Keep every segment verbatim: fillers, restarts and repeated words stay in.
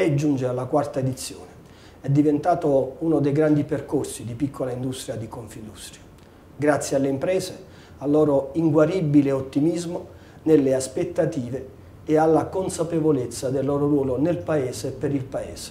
Day giunge alla quarta edizione. È diventato uno dei grandi percorsi di piccola industria di Confindustria. Grazie alle imprese, al loro inguaribile ottimismo nelle aspettative e alla consapevolezza del loro ruolo nel Paese e per il Paese.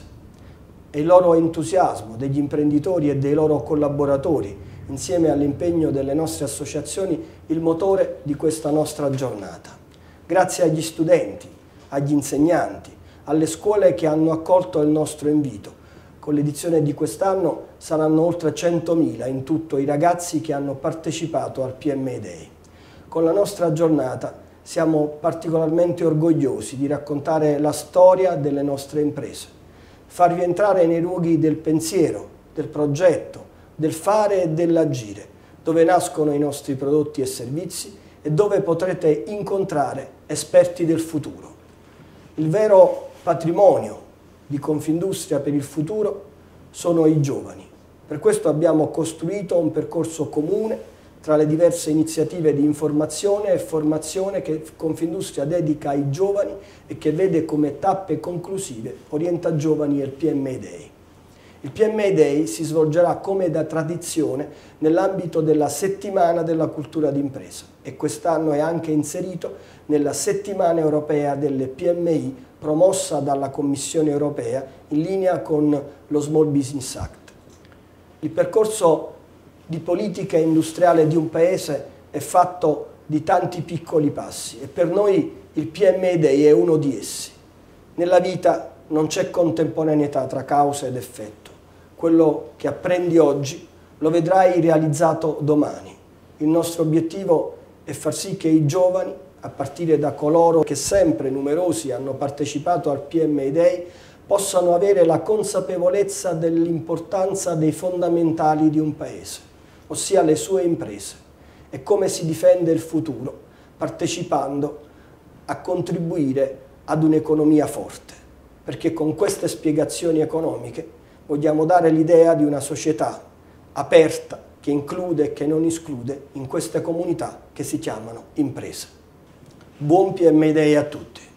E il loro entusiasmo degli imprenditori e dei loro collaboratori, insieme all'impegno delle nostre associazioni, il motore di questa nostra giornata. Grazie agli studenti, agli insegnanti, alle scuole che hanno accolto il nostro invito. Con l'edizione di quest'anno saranno oltre centomila in tutto i ragazzi che hanno partecipato al P M I Day. Con la nostra giornata siamo particolarmente orgogliosi di raccontare la storia delle nostre imprese, farvi entrare nei luoghi del pensiero, del progetto, del fare e dell'agire, dove nascono i nostri prodotti e servizi e dove potrete incontrare esperti del futuro. Il vero patrimonio di Confindustria per il futuro sono i giovani. Per questo abbiamo costruito un percorso comune tra le diverse iniziative di informazione e formazione che Confindustria dedica ai giovani e che vede come tappe conclusive Orienta Giovani e il P M I Day. Il P M I Day si svolgerà come da tradizione nell'ambito della settimana della cultura d'impresa e quest'anno è anche inserito nella settimana europea delle P M I promossa dalla Commissione europea in linea con lo Small Business Act. Il percorso di politica industriale di un paese è fatto di tanti piccoli passi e per noi il P M I Day è uno di essi. Nella vita non c'è contemporaneità tra causa ed effetto. Quello che apprendi oggi lo vedrai realizzato domani. Il nostro obiettivo è far sì che i giovani, a partire da coloro che sempre numerosi hanno partecipato al P M I Day, possano avere la consapevolezza dell'importanza dei fondamentali di un paese, ossia le sue imprese, e come si difende il futuro, partecipando a contribuire ad un'economia forte. Perché con queste spiegazioni economiche vogliamo dare l'idea di una società aperta, che include e che non esclude in queste comunità che si chiamano imprese. Buon P M I Day a tutti!